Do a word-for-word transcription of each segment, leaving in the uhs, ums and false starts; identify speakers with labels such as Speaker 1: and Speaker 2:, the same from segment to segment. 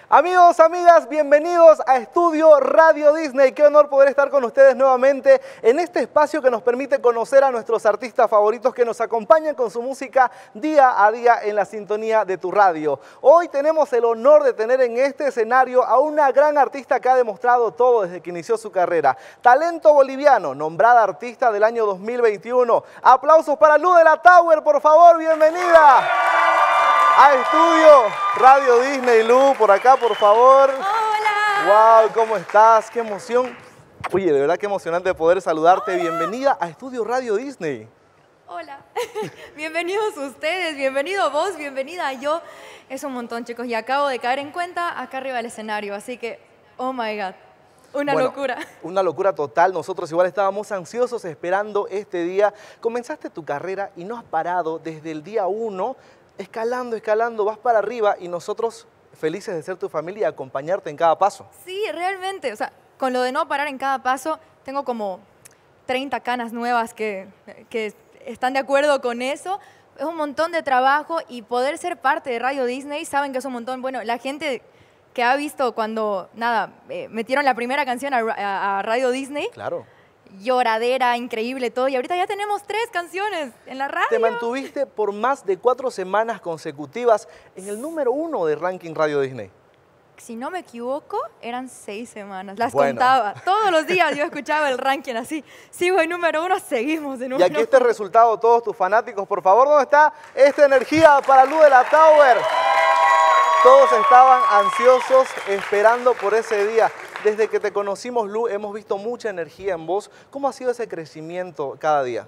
Speaker 1: Amigos, amigas, bienvenidos a Estudio Radio Disney. Qué honor poder estar con ustedes nuevamente en este espacio que nos permite conocer a nuestros artistas favoritos que nos acompañan con su música día a día en la sintonía de tu radio. Hoy tenemos el honor de tener en este escenario a una gran artista que ha demostrado todo desde que inició su carrera. Talento boliviano, nombrada artista del año dos mil veintiuno. Aplausos para Lu de la Tower, por favor, bienvenida a Estudio Radio Disney. Lu, por acá, por favor.
Speaker 2: ¡Hola!
Speaker 1: ¡Wow! ¿Cómo estás? ¡Qué emoción! Oye, de verdad qué emocionante poder saludarte.
Speaker 2: Hola.
Speaker 1: Bienvenida a Estudio Radio Disney.
Speaker 2: Hola. Bienvenidos ustedes, bienvenido vos, bienvenida yo. Es un montón, chicos, y acabo de caer en cuenta acá arriba del escenario, así que, oh my God, una
Speaker 1: Bueno,
Speaker 2: locura.
Speaker 1: Una locura total. Nosotros igual estábamos ansiosos esperando este día. Comenzaste tu carrera y no has parado desde el día uno, escalando, escalando, vas para arriba y nosotros felices de ser tu familia y acompañarte en cada paso.
Speaker 2: Sí, realmente, o sea, con lo de no parar en cada paso, tengo como treinta canas nuevas que, que están de acuerdo con eso. Es un montón de trabajo y poder ser parte de Radio Disney, saben que es un montón. Bueno, la gente que ha visto cuando, nada, eh, metieron la primera canción a, a, a Radio Disney.
Speaker 1: Claro.
Speaker 2: Lloradera, increíble todo. Y ahorita ya tenemos tres canciones en la radio.
Speaker 1: Te mantuviste por más de cuatro semanas consecutivas en el número uno de ranking Radio Disney.
Speaker 2: Si no me equivoco, eran seis semanas. Las
Speaker 1: Bueno.
Speaker 2: contaba. Todos los días yo escuchaba el ranking así. Sigo en número uno, seguimos en número
Speaker 1: Y aquí está el resultado, todos tus fanáticos. Por favor, ¿dónde está esta energía para Lu de la Tower? Todos estaban ansiosos esperando por ese día. Desde que te conocimos, Lu, hemos visto mucha energía en vos. ¿Cómo ha sido ese crecimiento cada día?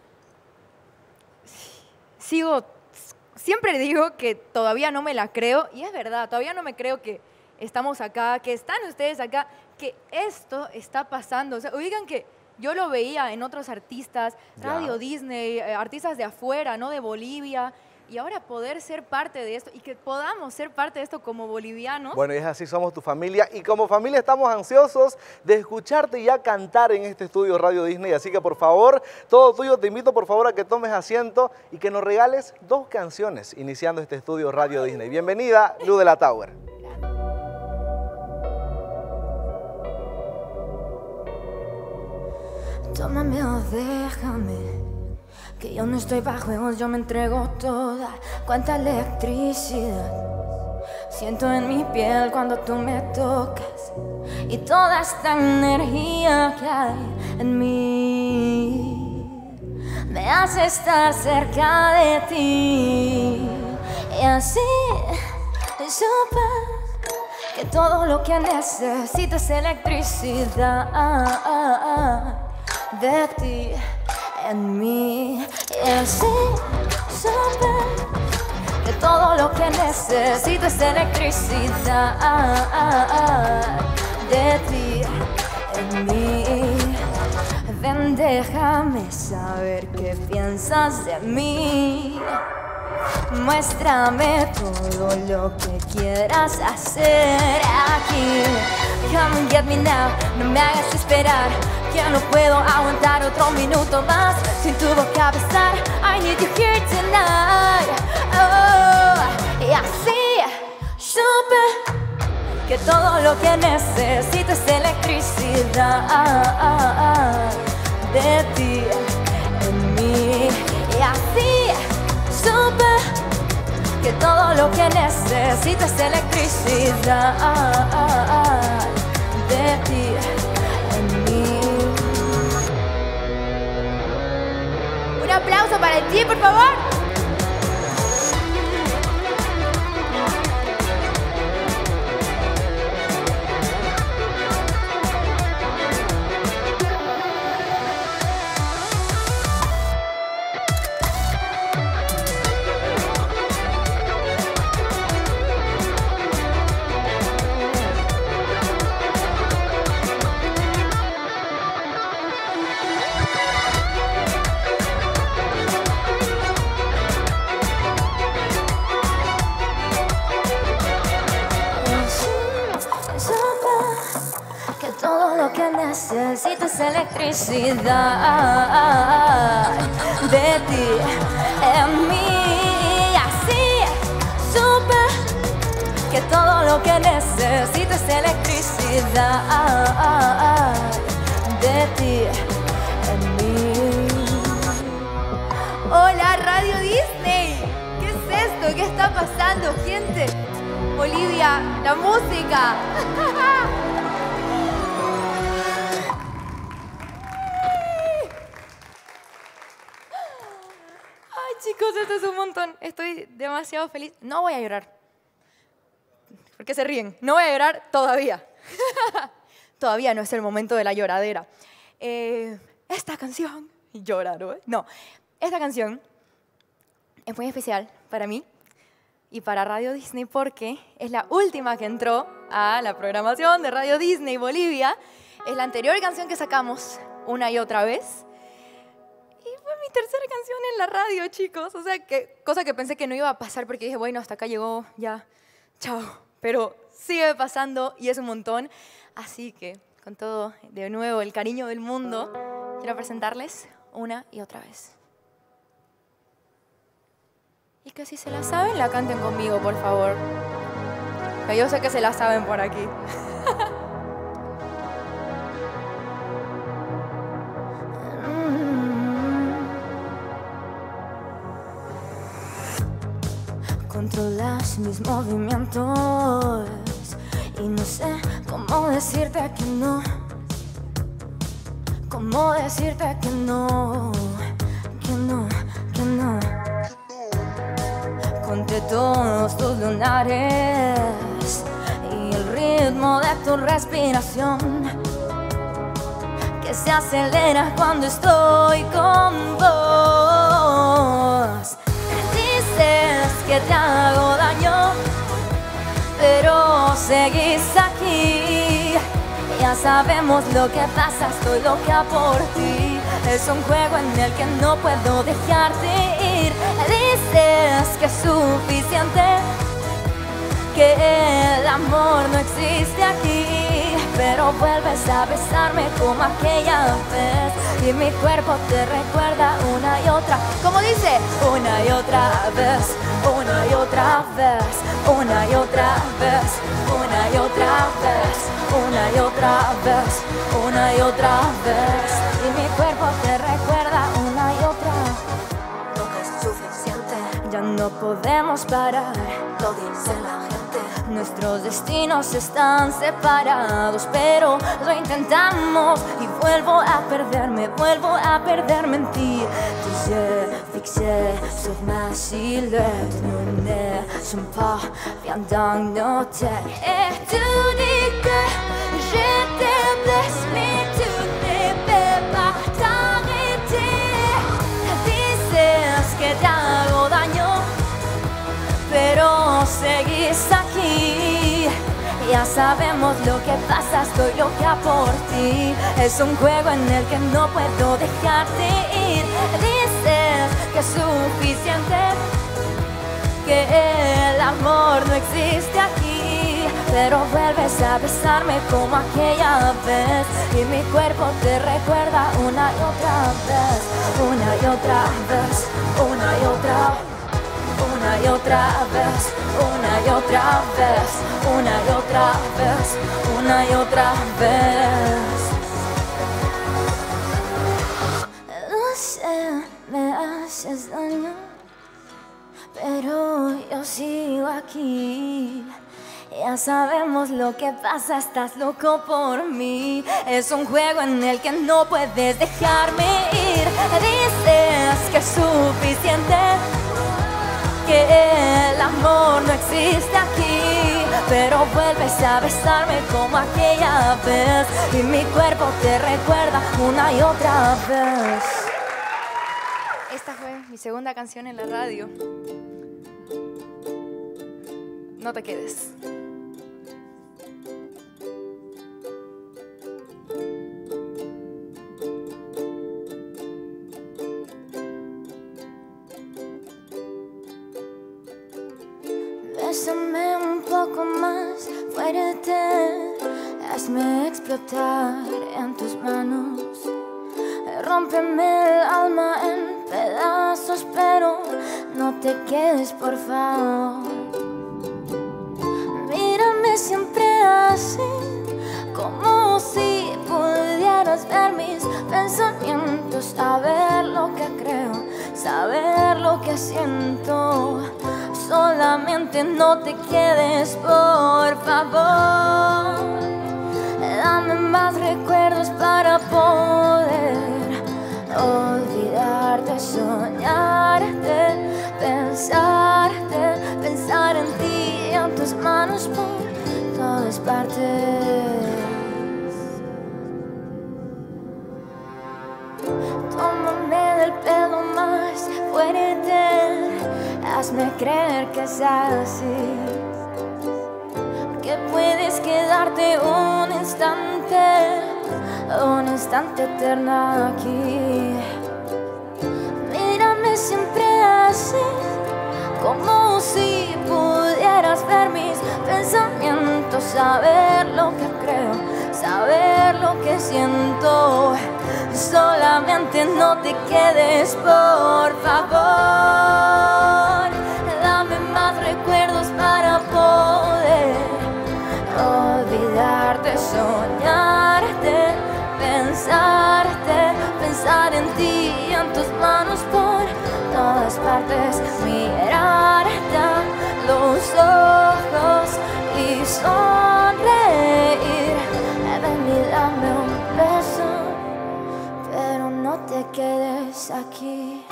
Speaker 2: Sigo, siempre digo que todavía no me la creo. Y es verdad, todavía no me creo que estamos acá, que están ustedes acá, que esto está pasando. O sea, oigan que yo lo veía en otros artistas,
Speaker 1: Ya.
Speaker 2: Radio Disney, eh, artistas de afuera, ¿no? De Bolivia. Y ahora poder ser parte de esto y que podamos ser parte de esto como bolivianos.
Speaker 1: Bueno, y es así, somos tu familia. Y como familia estamos ansiosos de escucharte ya cantar en este estudio Radio Disney. Así que por favor, todo tuyo, te invito por favor a que tomes asiento y que nos regales dos canciones iniciando este estudio Radio Disney. Bienvenida, Lu de la Tower.
Speaker 3: Tómame o déjame, que yo no estoy bajo juegos, yo me entrego toda. Cuánta electricidad siento en mi piel cuando tú me tocas, y toda esta energía que hay en mí me hace estar cerca de ti. Y así supe que todo lo que necesito es electricidad de ti en mí. Y así supe que todo lo que necesito es electricidad de ti en mí. Ven, déjame saber qué piensas de mí. Muéstrame todo lo que quieras hacer aquí. Come and get me now, no me hagas esperar, que no puedo aguantar otro minuto más sin tu boca besar. I need you here tonight. Oh, y así supe que todo lo que necesito es electricidad de ti en mí. Y así supe que todo lo que necesito es electricidad de ti en mí.
Speaker 2: Un aplauso para ti, por favor.
Speaker 3: Necesito esa electricidad de ti en mí. Así supe que todo lo lo que necesito es electricidad de ti en mí.
Speaker 2: Hola, Radio Disney. ¿Qué es esto? ¿Qué está pasando, gente? Bolivia, la música. Ay, chicos, esto es un montón. Estoy demasiado feliz. No voy a llorar. ¿Por qué se ríen? No voy a llorar todavía. Todavía no es el momento de la lloradera. Eh, esta canción... Llorar, ¿no? No. Esta canción es muy especial para mí y para Radio Disney porque es la última que entró a la programación de Radio Disney Bolivia. Es la anterior canción que sacamos una y otra vez. Y fue mi tercera canción en la radio, chicos. O sea, que, cosa que pensé que no iba a pasar porque dije, bueno, hasta acá llegó, ya, chao. Pero sigue pasando y es un montón. Así que, con todo, de nuevo, el cariño del mundo, quiero presentarles una y otra vez. Y que si se la saben, la canten conmigo, por favor. Que yo sé que se la saben por aquí.
Speaker 3: Controlas mis movimientos y no sé cómo decirte que no. Cómo decirte que no, que no, que no. Conté todos tus lunares y el ritmo de tu respiración que se acelera cuando estoy con vos. Dices que te hago daño, pero seguís aquí. Ya sabemos lo que pasa, estoy loca por ti. Es un juego en el que no puedo dejarte ir. Dices que es suficiente, que el amor no existe aquí, pero vuelves a besarme como aquella vez y mi cuerpo te recuerda una y otra.
Speaker 2: ¿Cómo dice?
Speaker 3: Una y otra vez, una y otra vez, una y otra vez, una y otra vez, una y otra vez, una y otra vez, y mi cuerpo te recuerda una y otra. Nunca es suficiente, ya no podemos parar, lo dice la gente. Nuestros destinos están separados, pero lo intentamos y vuelvo a perderme, vuelvo a perderme en ti. Tu yeux fixés sur ma silhouette ne sont pas bien dans nos têtes. Et tu dis que je te blesse, mais tu ne peux pas t'arrêter. Dices que te hago daño, pero seguís aquí. Ya sabemos lo que pasa, estoy loca por ti. Es un juego en el que no puedo dejarte ir. Dices que es suficiente, que el amor no existe aquí, pero vuelves a besarme como aquella vez y mi cuerpo te recuerda una y otra vez, una y otra vez, una y otra vez. Una y otra vez, una y otra vez, una y otra vez, una y otra vez. No sé, me haces daño, pero yo sigo aquí. Ya sabemos lo que pasa, estás loco por mí. Es un juego en el que no puedes dejarme ir. Dices que es suficiente, que el amor no existe aquí, pero vuelves a besarme como aquella vez y mi cuerpo te recuerda una y otra vez.
Speaker 2: Esta fue mi segunda canción en la radio. No te quedes.
Speaker 3: Bésame un poco más fuerte, hazme explotar en tus manos. Rómpeme el alma en pedazos, pero no te quedes, por favor. Mírame pensamientos, saber lo que creo, saber lo que siento. Solamente no te quedes, por favor. Dame más recuerdos para poder olvidarte, soñarte, pensarte, pensar en ti y en tus manos por todas partes. Tómame del pelo más fuerte, hazme creer que es así, que puedes quedarte un instante, un instante eterno aquí. Mírame siempre así, como si pudieras ver mis pensamientos, saber lo que creo, saber lo que siento. Solamente no te quedes, por favor. Dame más recuerdos para poder olvidarte, soñarte, pensarte, pensar en ti y en tus manos por todas partes, mirarte a los ojos y sonreír. Ven y dame un beso, pero no te quedes aquí.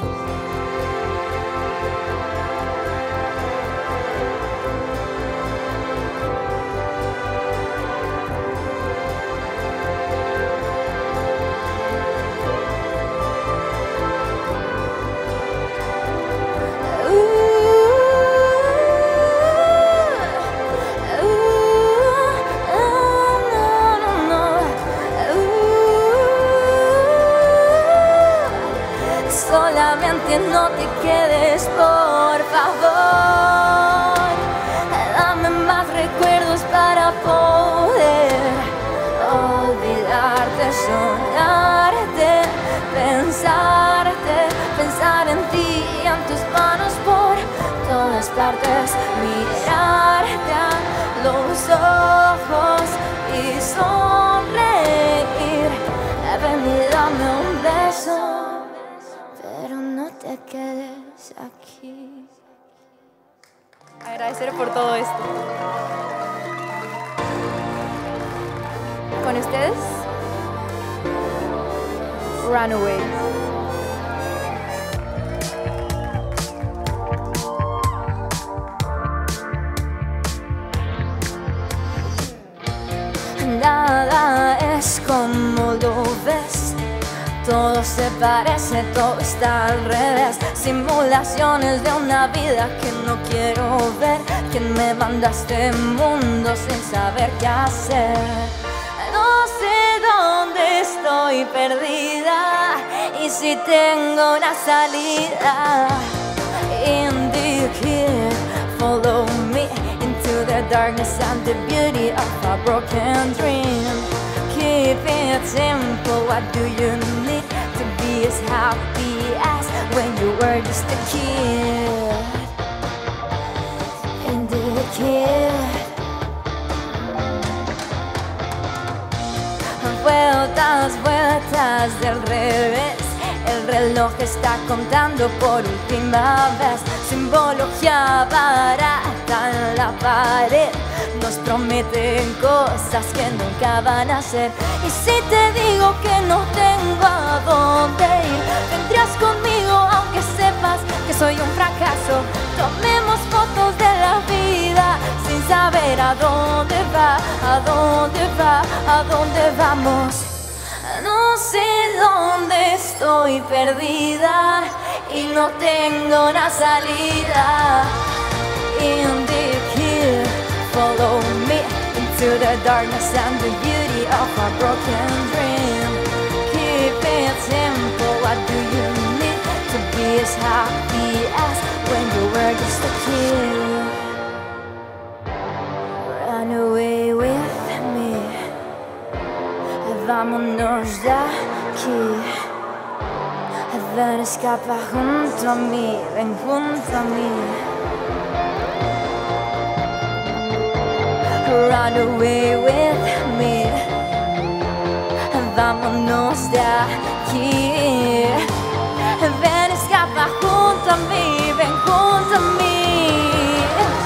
Speaker 3: Solamente no te quedes, por favor. Dame más recuerdos para poder olvidarte, soñarte, pensarte, pensar en ti y en tus manos por todas partes, mirarte a los ojos y sonreír. Ven y dame un beso, pero no te quedes aquí.
Speaker 2: Agradecer por todo esto. Con ustedes, Runaway.
Speaker 3: Nada es como lo ves, todo se parece, todo está al revés. Simulaciones de una vida que no quiero ver, que me manda a este mundo sin saber qué hacer. No sé dónde estoy perdida y si tengo una salida. In the kid, follow me into the darkness and the beauty of a broken dream. Keep it simple, what do you need to be as happy as when you were just a kid? And the kid. Vueltas, vueltas del revés, el reloj está contando por última vez. Simbología barata en la pared, nos prometen cosas que nunca van a ser. Y si te digo que no tengo a dónde ir, vendrías conmigo aunque sepas que soy un fracaso. Tomemos fotos de la vida sin saber a dónde va, a dónde va, a dónde vamos. No sé dónde estoy perdida y no tengo una salida. In the hill, follow me into the darkness and the beauty of a broken dream. Keep it simple, what do you need to be as happy as when you were just a kid? Run away with me, vámonos de aquí. Ven, escapa junto a mí, ven junto a mí. Run away with me, vámonos de aquí. Ven, escapa junto a mí, ven junto a mí.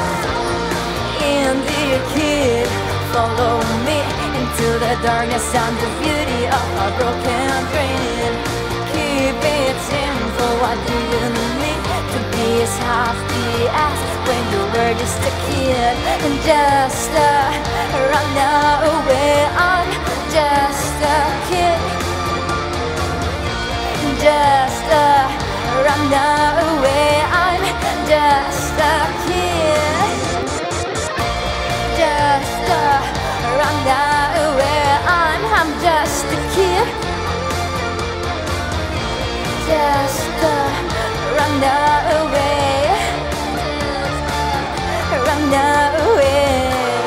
Speaker 3: And dear kid, follow me into the darkness and the beauty of our broken dream. Keep it simple, what do you need to be as happy as when you were just a kid? And just a runaway, I'm just a kid. Just a runaway, I'm just a kid. Just a runaway, I'm, I'm just a kid. Just a runaway, runaway.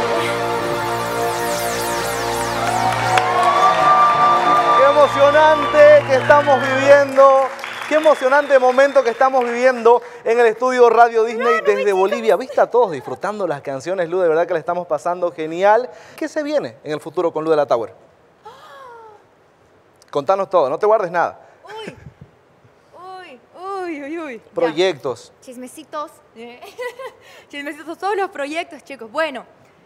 Speaker 1: Qué emocionante que estamos viviendo. Qué emocionante momento que estamos viviendo en el estudio Radio Disney desde Bolivia. ¿Viste a todos disfrutando las canciones, Lu? De verdad que la estamos pasando genial. ¿Qué se viene en el futuro con Lu de la Tower? Contanos todo, no te guardes nada.
Speaker 2: Uy, uy, uy, uy, uy.
Speaker 1: Proyectos.
Speaker 2: Ya. Chismecitos. Chismecitos, todos los proyectos, chicos. Bueno,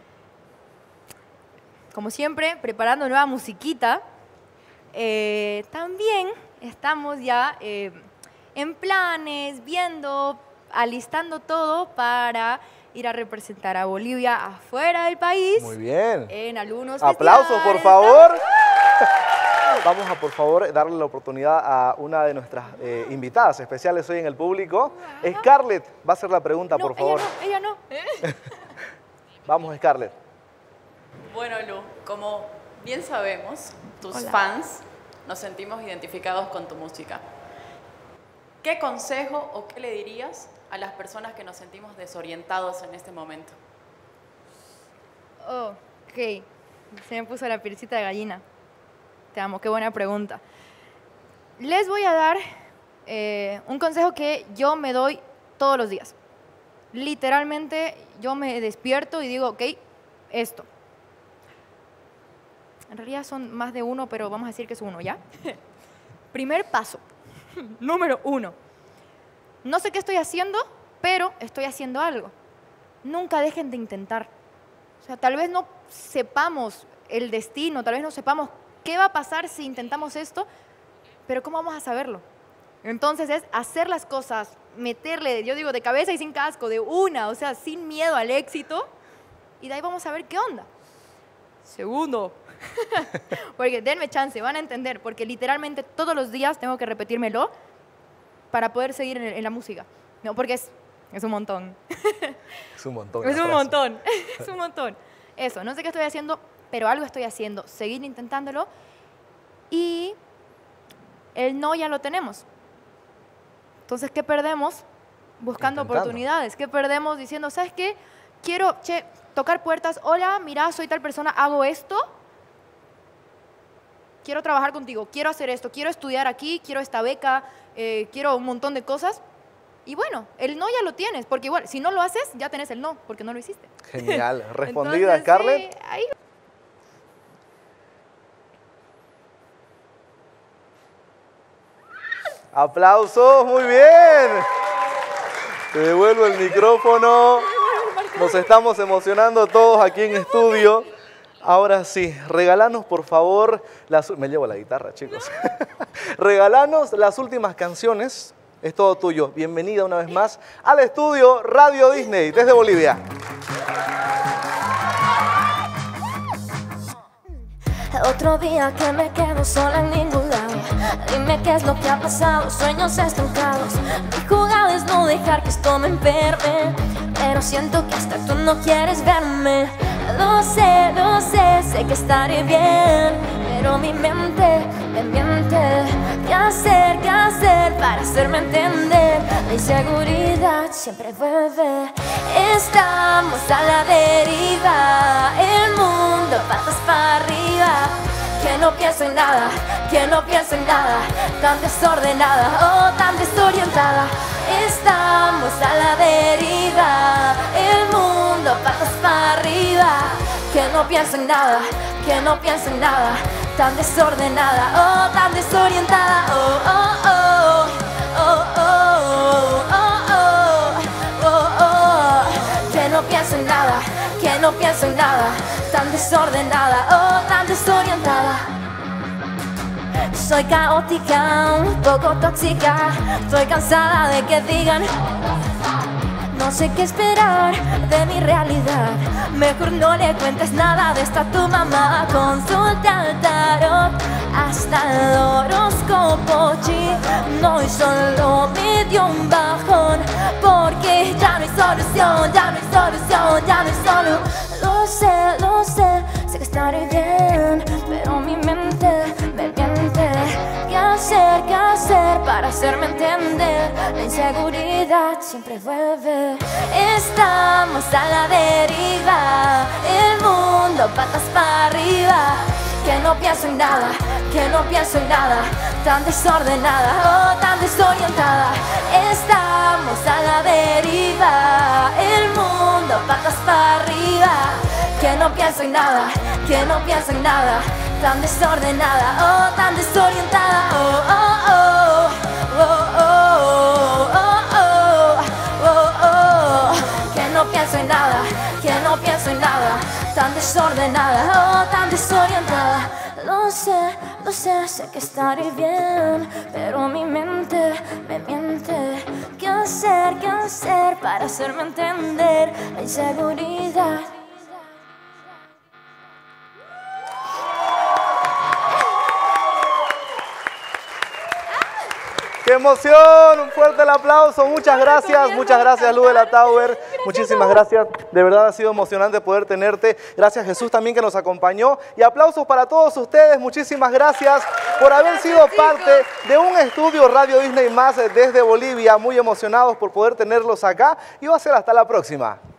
Speaker 2: como siempre, preparando nueva musiquita. Eh, también estamos ya eh, en planes, viendo, alistando todo para ir a representar a Bolivia afuera del país.
Speaker 1: Muy bien.
Speaker 2: En algunos
Speaker 1: Aplausos, por
Speaker 2: festivales.
Speaker 1: favor. Vamos a, por favor, darle la oportunidad a una de nuestras eh, invitadas especiales hoy en el público. Scarlett va a hacer la pregunta,
Speaker 2: No,
Speaker 1: por favor.
Speaker 2: ella no, ella no.
Speaker 1: Vamos, Scarlett.
Speaker 4: Bueno, Lu, como bien sabemos, tus
Speaker 2: Hola.
Speaker 4: fans nos sentimos identificados con tu música. ¿Qué consejo o qué le dirías a las personas que nos sentimos desorientados en este momento?
Speaker 2: Oh, ok. Se me puso la pielcita de gallina. Te amo, qué buena pregunta. Les voy a dar eh, un consejo que yo me doy todos los días. Literalmente, yo me despierto y digo, ok, esto. En realidad son más de uno, pero vamos a decir que es uno, ¿ya? Primer paso, número uno. No sé qué estoy haciendo, pero estoy haciendo algo. Nunca dejen de intentar. O sea, tal vez no sepamos el destino, tal vez no sepamos qué va a pasar si intentamos esto, pero ¿cómo vamos a saberlo? Entonces es hacer las cosas, meterle, yo digo, de cabeza y sin casco, de una, o sea, sin miedo al éxito, y de ahí vamos a ver qué onda. Segundo, porque denme chance, van a entender, porque literalmente todos los días tengo que repetírmelo para poder seguir en, en la música. No, porque es, es un montón.
Speaker 1: Es un montón.
Speaker 2: Es
Speaker 1: la
Speaker 2: un
Speaker 1: frase.
Speaker 2: montón, es un montón. Eso, no sé qué estoy haciendo, pero algo estoy haciendo. Seguir intentándolo y el no ya lo tenemos. Entonces, ¿qué perdemos? Buscando
Speaker 1: Intentando.
Speaker 2: oportunidades. ¿Qué perdemos diciendo, ¿sabes qué? Quiero, che, tocar puertas. Hola, mira, soy tal persona, hago esto. Quiero trabajar contigo, quiero hacer esto, quiero estudiar aquí, quiero esta beca, eh, quiero un montón de cosas. Y bueno, el no ya lo tienes, porque igual, si no lo haces, ya tenés el no, porque no lo hiciste.
Speaker 1: Genial. Respondida,
Speaker 2: Entonces,
Speaker 1: Scarlett.
Speaker 2: sí, ahí.
Speaker 1: Aplausos, muy bien. Te devuelvo el micrófono. Nos estamos emocionando todos aquí en estudio. Ahora sí, regalanos por favor, las... me llevo la guitarra, chicos. Regalanos las últimas canciones. Es todo tuyo. Bienvenida una vez más al estudio Radio Disney desde Bolivia.
Speaker 3: Otro día que me quedo sola en ningún lado. Dime qué es lo que ha pasado, sueños estancados. Mi jugada es no dejar que esto me enferme, pero siento que hasta tú no quieres verme. Lo sé, lo sé, sé que estaré bien, pero mi mente me miente. ¿Qué hacer, qué hacer para hacerme entender? La inseguridad siempre vuelve. Estamos a la deriva, el mundo patas para arriba. Que no pienso en nada, que no pienso en nada, tan desordenada, oh tan desorientada. Estamos a la deriva, el mundo patas para arriba. Que no pienso en nada, que no pienso en nada, tan desordenada, oh, tan desorientada, oh, oh, oh, oh, oh, oh, oh, oh, oh, que no pienso en nada, que no pienso en nada, tan desordenada, oh, tan desorientada. Soy caótica, un poco tóxica, estoy cansada de que digan no sé qué esperar de mi realidad. Mejor no le cuentes nada de esta tu mamá. Consulta el tarot hasta el horóscopo chino y solo me dio un bajón, porque ya no hay solución, ya no hay solución, ya no hay solución. Lo sé, lo sé, sé que estaré bien, pero mi mente me miente. ¿Qué hacer, qué hacer para hacerme entender? La inseguridad siempre vuelve. Estamos a la deriva, el mundo patas para arriba. Que no pienso en nada, que no pienso en nada, tan desordenada, oh, tan desorientada. Estamos a la deriva, el mundo patas para arriba. Que no pienso en nada, que no pienso en nada, tan desordenada, oh, tan desorientada, oh, oh, oh, oh, oh, oh, oh, oh, oh. Que no pienso en nada, que no pienso en nada, tan desordenada, oh, tan desorientada. Lo sé, lo sé, sé que estaré bien, pero mi mente me miente. ¿Qué hacer, qué hacer para hacerme entender? La inseguridad.
Speaker 1: ¡Qué emoción! Un fuerte el aplauso. Muchas gracias, muchas gracias, Lu de la Tower. Muchísimas gracias. De verdad ha sido emocionante poder tenerte. Gracias, Jesús, también que nos acompañó. Y aplausos para todos ustedes. Muchísimas gracias por haber sido parte de un estudio Radio Disney Más desde Bolivia. Muy emocionados por poder tenerlos acá. Y va a ser hasta la próxima.